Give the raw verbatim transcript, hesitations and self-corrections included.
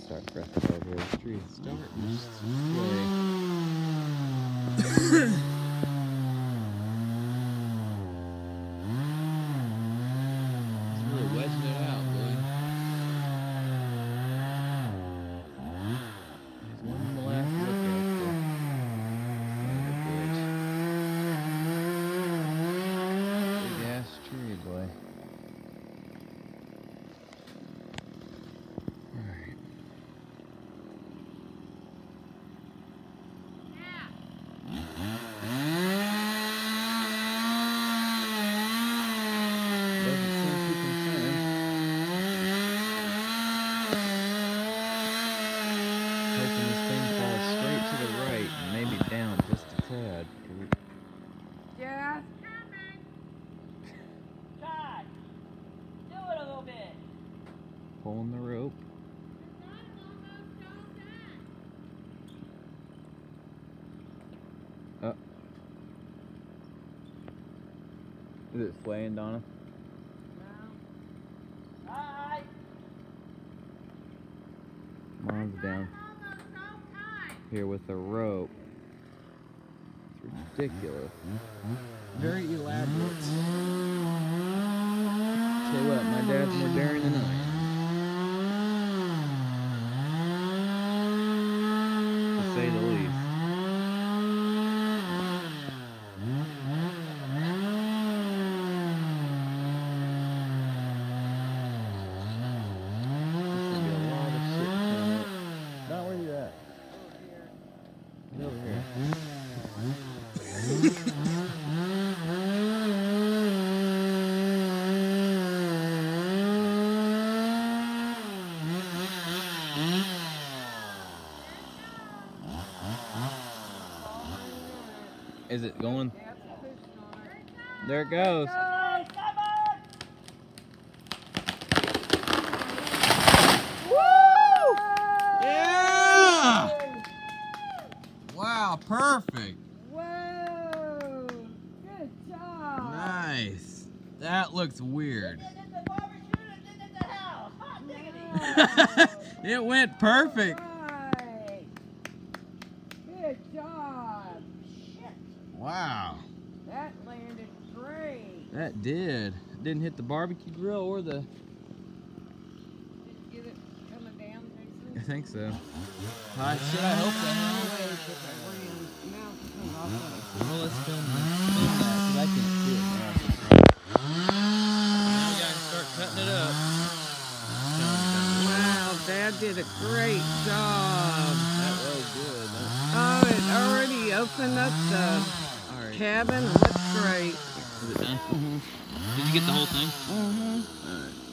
start pressing over here. The tree's starting to sway. It's really wedging it out, boy. There's one last look at the, at the bridge. Big ass tree, boy. Alright. Doesn't seem too concerned. Hoping this thing falls straight to the right and maybe down just a tad. Yeah. God, do it a little bit. Pulling the rope. Oh. Is it swaying, Donna? Bye. Mom's down here with the rope. It's ridiculous. Very elaborate. Tell you what, my dad's more daring than I am. To say the least. Is it going? There it goes. Woo! Yeah! Wow, perfect. Whoa! Good job. Nice. That looks weird. It went perfect. Right. Good job. Wow. That landed great. That did. Didn't hit the barbecue grill or the... Did you get it coming down, Jason? I think so. I should I hope so. Well, let's film, film that because I can't see it now. Now we gotta start cutting it up. Wow, Dad did a great job. That was good. That Oh, it already opened up the all right. cabin. That's great. Is it done? Mm-hmm. Did you get the whole thing? Mm-hmm. All right.